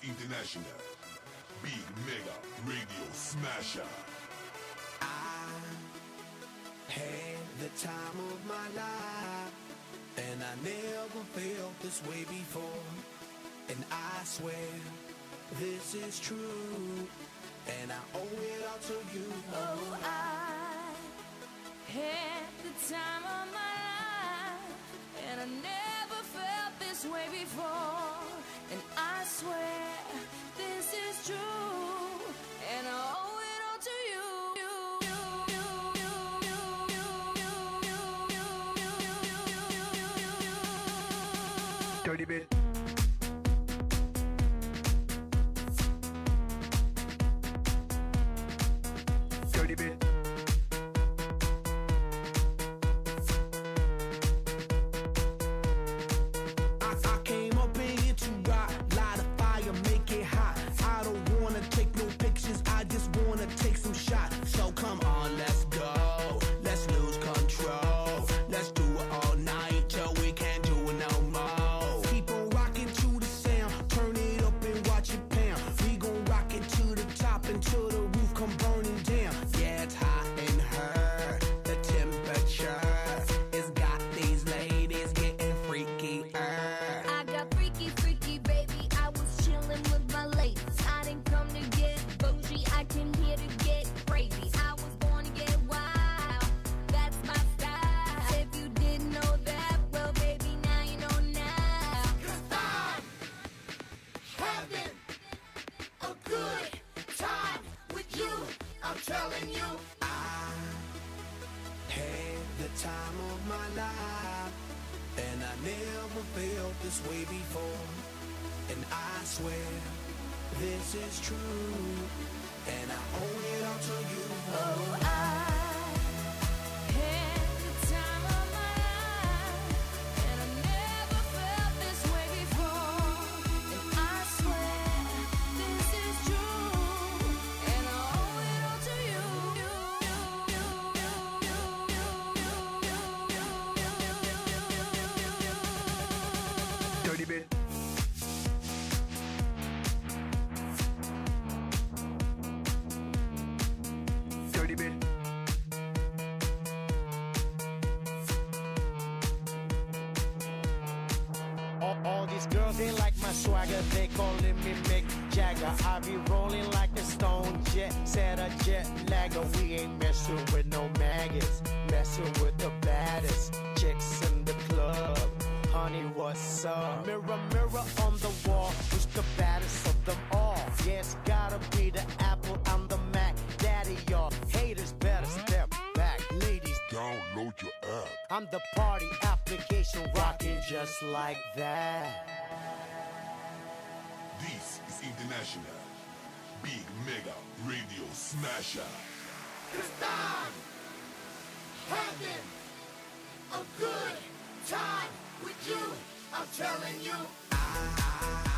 is international. Big Mega Radio Smasher. I had the time of my life, and I never felt this way before. And I swear this is true, and I owe it all to you. Oh, I had the time of my life, and I never felt this way before. And I swear this is true, and I owe it all to you. Dirty bit. Dirty bit. I came up in here to rock, light a fire, make it hot. I don't wanna take no pictures, I just wanna take some shots. So come on, let's go, let's lose control. Let's do it all night till we can't do it no more. Keep on rocking to the sound, turn it up and watch it pound. We gon' rock it to the top until the roof come burning down. Yeah, it's hot in her, the temperature has got these ladies getting freaky. I got freaky, freaky, baby. I was chillin' with my ladies. I didn't come to get bougie, I came here to get crazy. I was born to get wild, that's my style. If you didn't know that, well, baby, now you know now. 'Cause I'm having a good time with you, I'm telling you. I had the time of my life, and I never felt this way before. And I swear this is true, and I owe it all to you. Oh, I had the time of my life, and I never felt this way before. And I swear this is true, and I owe it all to you. Dirty bit. Dirty bit. All these girls, they like my swagger, they calling me Mick Jagger. I be rolling like a stone jet, set a jet lagger. We ain't messing with no maggots, messing with the baddest chicks in the club. Honey, what's up? Mirror, mirror on the wall, who's the baddest of them all? Yeah, it's gotta be the Apple, I'm the Mac. Daddy, y'all haters better step back. Ladies, Download your app. I'm the party application rocking just like that. This is international. Big Mega Radio Smasher. 'Cause I'm having a good time with you, I'm telling you. I